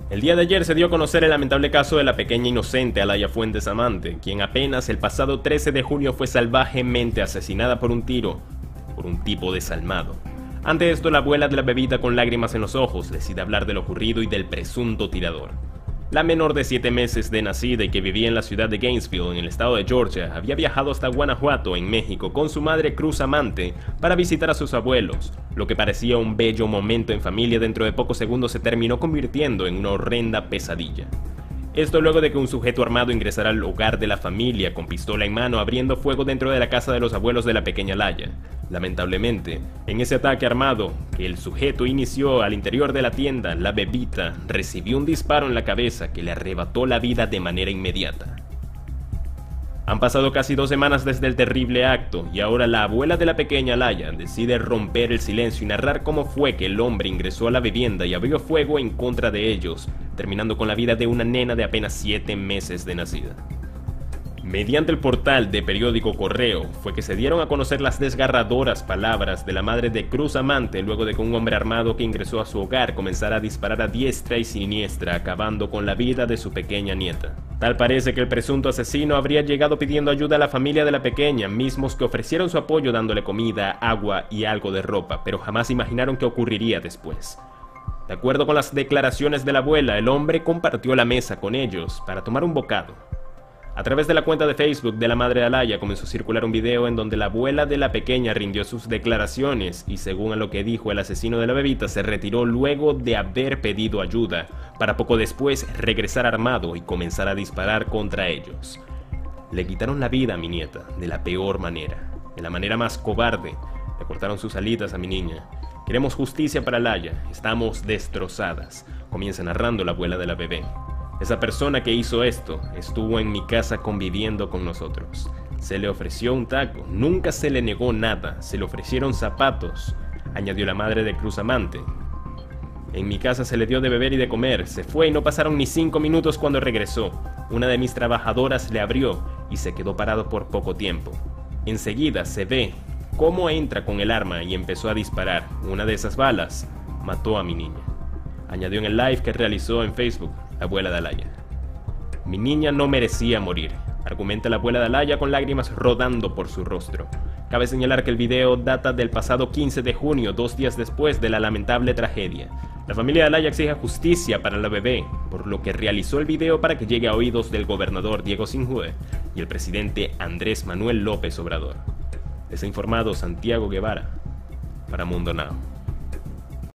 El día de ayer se dio a conocer el lamentable caso de la pequeña inocente Alaya Fuentes Amante, quien apenas el pasado 13 de junio fue salvajemente asesinada por un tiro por un tipo desalmado. Ante esto, la abuela de la bebita, con lágrimas en los ojos, decide hablar de lo ocurrido y del presunto tirador. La menor de 7 meses de nacida y que vivía en la ciudad de Gainesville, en el estado de Georgia, había viajado hasta Guanajuato, en México, con su madre Cruz Amante para visitar a sus abuelos. Lo que parecía un bello momento en familia, dentro de pocos segundos se terminó convirtiendo en una horrenda pesadilla. Esto luego de que un sujeto armado ingresara al hogar de la familia con pistola en mano, abriendo fuego dentro de la casa de los abuelos de la pequeña Alaya. Lamentablemente, en ese ataque armado que el sujeto inició al interior de la tienda, la bebita recibió un disparo en la cabeza que le arrebató la vida de manera inmediata. Han pasado casi 2 semanas desde el terrible acto y ahora la abuela de la pequeña Alaya decide romper el silencio y narrar cómo fue que el hombre ingresó a la vivienda y abrió fuego en contra de ellos, terminando con la vida de una nena de apenas 7 meses de nacida. Mediante el portal de periódico Correo fue que se dieron a conocer las desgarradoras palabras de la madre de Cruz Amante luego de que un hombre armado que ingresó a su hogar comenzara a disparar a diestra y siniestra, acabando con la vida de su pequeña nieta. Tal parece que el presunto asesino habría llegado pidiendo ayuda a la familia de la pequeña, mismos que ofrecieron su apoyo dándole comida, agua y algo de ropa, pero jamás imaginaron qué ocurriría después. De acuerdo con las declaraciones de la abuela, el hombre compartió la mesa con ellos para tomar un bocado. A través de la cuenta de Facebook de la madre de Alaya comenzó a circular un video en donde la abuela de la pequeña rindió sus declaraciones y, según a lo que dijo el asesino de la bebita, se retiró luego de haber pedido ayuda, para poco después regresar armado y comenzar a disparar contra ellos. Le quitaron la vida a mi nieta de la peor manera, de la manera más cobarde. Le cortaron sus alitas a mi niña. Queremos justicia para Alaya, estamos destrozadas, comienza narrando la abuela de la bebé. Esa persona que hizo esto estuvo en mi casa conviviendo con nosotros. Se le ofreció un taco, nunca se le negó nada, se le ofrecieron zapatos, añadió la madre de Cruz Amante. En mi casa se le dio de beber y de comer, se fue y no pasaron ni 5 minutos cuando regresó. Una de mis trabajadoras le abrió y se quedó parado por poco tiempo. Enseguida se ve cómo entra con el arma y empezó a disparar. Una de esas balas mató a mi niña, añadió en el live que realizó en Facebook la abuela de Alaya. Mi niña no merecía morir, argumenta la abuela de Alaya con lágrimas rodando por su rostro. Cabe señalar que el video data del pasado 15 de junio, 2 días después de la lamentable tragedia. La familia de Alaya exige justicia para la bebé, por lo que realizó el video para que llegue a oídos del gobernador Diego Sinjue y el presidente Andrés Manuel López Obrador. Les ha informado Santiago Guevara para Mundo Now.